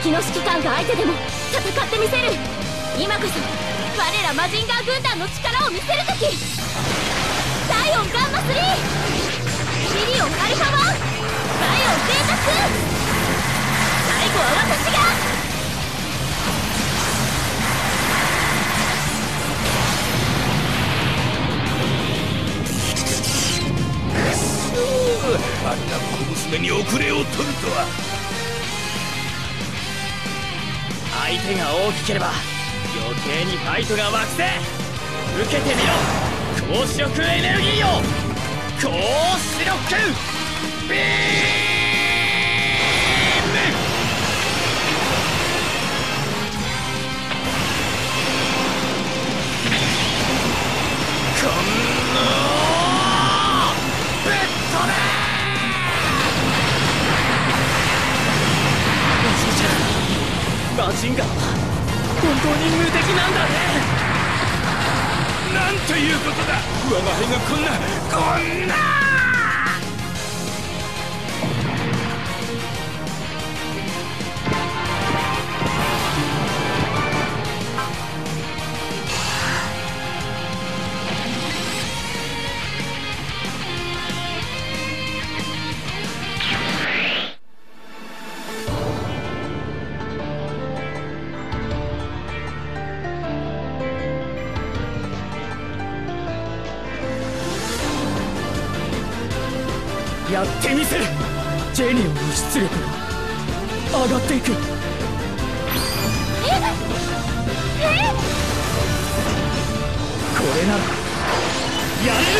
敵の指揮官が相手でも戦ってみせる。今こそ我らマジンガー軍団の力を見せる時。ダイオンガンマ3、ミリオンアルファ1、ダイオンベータ2。最後は私が。 あんな小娘に遅れを取るとは。 相手が大きければ余計にファイトが湧くぜ。受けてみろ、光子力エネルギーよ。光子力ビーム。こんなぶっ飛べ。おじいちゃん、マジンガーは本当に無敵なんだね。 なんということだ。我が輩がこんなやってみせる。ジェニオンの出力が上がっていく。これならやれる。